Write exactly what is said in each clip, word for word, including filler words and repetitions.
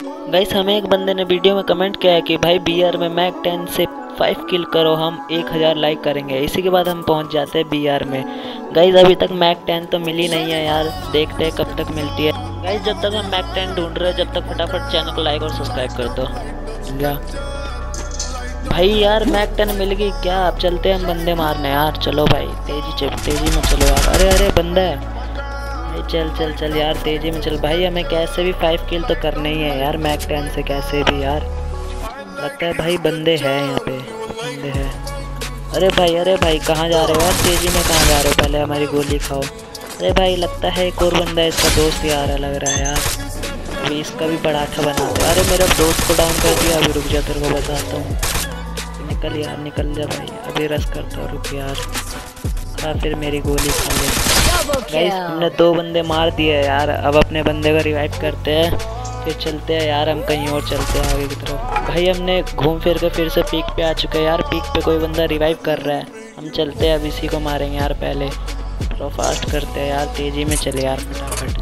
Guys हमें एक बंदे ने वीडियो में कमेंट किया है कि भाई बीआर में मैक टेन से फाइव किल करो, हम एक हज़ार लाइक करेंगे। इसी के बाद हम पहुंच जाते हैं बीआर में। गाइस अभी तक मैक टेन तो मिली नहीं है यार, देखते हैं कब तक मिलती है। गाइस जब तक हम मैक टेन ढूंढ रहे हैं, जब तक फटाफट चैनल को लाइक और सब्सक्राइब कर दो। क्या भाई यार मैक टेन मिल गई क्या? अब चलते हैं हम बंदे मारने यार। चलो भाई तेजी तेजी में चलो यार। अरे अरे बंदा है, चल चल चल यार तेजी में चल भाई। हमें कैसे भी फाइव किल तो करने ही है यार मैक टेन से, कैसे भी यार। लगता है भाई बंदे हैं यहाँ पे, बंदे हैं। अरे भाई अरे भाई कहाँ जा रहे हो यार? तेजी में कहाँ जा रहे हो? पहले हमारी गोली खाओ। अरे भाई लगता है एक और बंदा है, इसका दोस्त ही आ रहा लग रहा है यार। अभी इसका भी पराठा बनाते हैं। अरे मेरा दोस्त को डाउन कर दिया। अभी रुक जा, तेरे को बताता हूँ। निकल यार निकल जा भाई, अभी रस करता हूँ, रुक यार। हाँ फिर मेरी गोली खा ले। गाइस हमने दो बंदे मार दिए यार। अब अपने बंदे को रिवाइव करते हैं, फिर चलते हैं यार हम कहीं और, चलते हैं आगे की तरफ। भाई हमने घूम फिर के फिर से पीक पे आ चुके हैं यार। पीक पे कोई बंदा रिवाइव कर रहा है, हम चलते हैं अब इसी को मारेंगे यार। पहले थोड़ा फास्ट करते हैं यार, तेजी में चले यार फटाफट।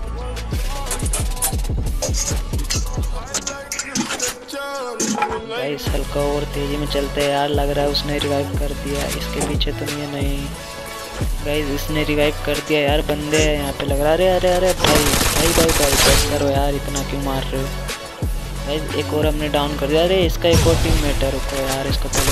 गाइस हल्का और तेजी में चलते हैं यार। लग रहा है उसने रिवाइव कर दिया, इसके पीछे तो नहीं है। नहीं गाइस इसने रिवाइव कर दिया यार, बंदे हैं यहाँ पे लग रहा है। अरे अरे अरे भाई भाई भाई भाई बस करो यार, इतना क्यों मार रहे हो? गाइस एक और हमने डाउन कर दिया। अरे इसका एक और टीममेट है, रुको यार इसको पहले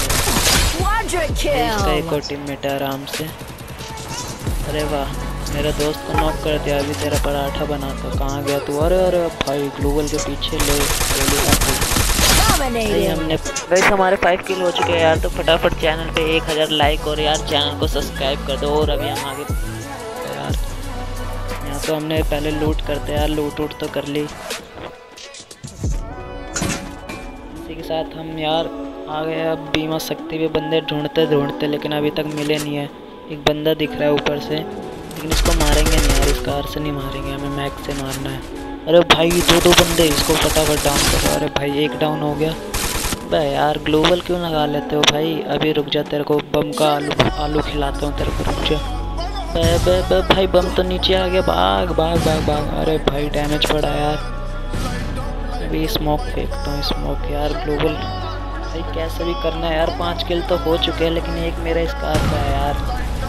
इसका एक और टीममेट है आराम से। अरे वाह मेरा दोस्त को नॉक कर दिया। अभी तेरा पराठा बनाता, कहाँ गया तू? अरे अरे भाई ग्लोबल के पीछे ले गोली। हमने गाइस हमारे फाइव किल हो चुके हैं यार। तो फटाफट चैनल पे एक हज़ार लाइक और यार चैनल को सब्सक्राइब कर दो। और अभी हम आगे यार, यहाँ तो हमने पहले लूट करते यार, लूट वूट तो कर ली। इसी के साथ हम यार आ गए अब बीमा शक्ति पे। बंदे ढूंढते ढूंढते लेकिन अभी तक मिले नहीं है। एक बंदा दिख रहा है ऊपर से, लेकिन इसको मारेंगे नहीं यार, इसका कार से नहीं मारेंगे, हमें मैक से मारना है। अरे भाई दो दो बंदे, इसको फटाफट डाउन करो। अरे भाई एक डाउन हो गया। भाई यार ग्लोबल क्यों लगा लेते हो भाई? अभी रुक जा, तेरे को बम का आलू आलू खिलाता हूँ तेरे को, रुक जा। बे, बे, बे, भाई बम तो नीचे आ गया, भाग भाग भाग भाग। अरे भाई डैमेज पड़ा यार। अभी स्मोक फेंकता हूँ, स्मोक यार। ग्लोबल भाई कैसे भी करना है यार। पाँच किल तो हो चुके हैं, लेकिन एक मेरा स्कार का है यार।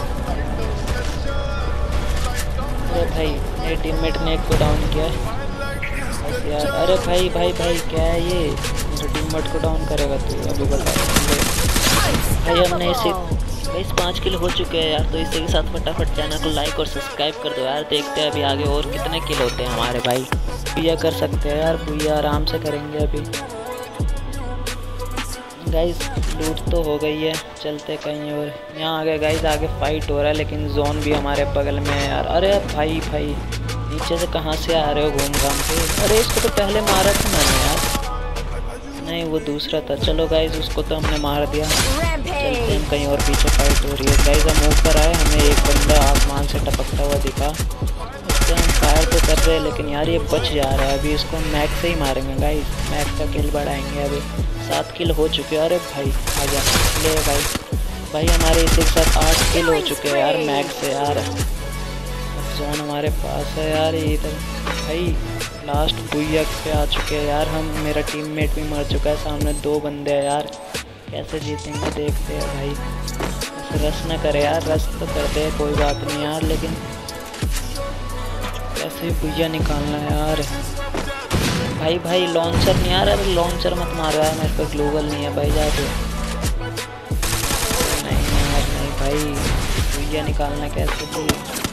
अरे भाई मेरे टीममेट ने एक को डाउन किया यार। अरे भाई भाई भाई क्या है ये? मेरे टीममेट को डाउन करेगा तू? अभी बता भाई। हमने इसे इस पाँच किल हो चुके हैं यार। तो इसी के साथ फटाफट चैनल को लाइक और सब्सक्राइब कर दो यार। देखते हैं अभी आगे और कितने किल होते हैं हमारे भाई। भैया कर सकते हैं यार, भैया आराम से करेंगे अभी। गाइस लूट तो हो गई है, चलते कहीं और। यहाँ आगे गाइस आगे फाइट हो रहा है, लेकिन जोन भी हमारे बगल में है यार। अरे भाई भाई नीचे से कहाँ से आ रहे हो घूम घाम के? अरे इसको तो पहले मारा था मैंने यार। नहीं वो दूसरा था। चलो गाइस उसको तो हमने मार दिया, चलते हैं कहीं और। पीछे फाइट हो रही है गाइस। हम ऊपर आए, हमें एक बंदा आसमान से टपकता हुआ दिखा। इससे हम फायर तो कर रहे हैं, लेकिन यार ये बच जा रहा है। अभी इसको हम मैक से ही मारेंगे गाइस, मैक का किल बढ़ाएंगे। अभी सात किल हो चुके हैं। अरे भाई आजा ले भाई। भाई हमारे इसी के साथ आठ किल हो चुके हैं यार मैक से यार। अब जोन हमारे पास है यार। ये इधर भाई लास्ट बुइया पे आ चुके हैं यार हम। मेरा टीममेट भी मर चुका है। सामने दो बंदे हैं यार, कैसे जीतेंगे देखते हैं भाई। ऐसे रस ना करे यार, रस तो करते हैं कोई बात नहीं यार, लेकिन कैसे बुइया निकालना है यार। भाई भाई लॉन्चर नहीं आ रहा। अरे लॉन्चर मत मारो यार, मेरे पे ग्लोबल नहीं है भाई। जाके नहीं यार नहीं भाई, बुइया निकालना कैसे भी।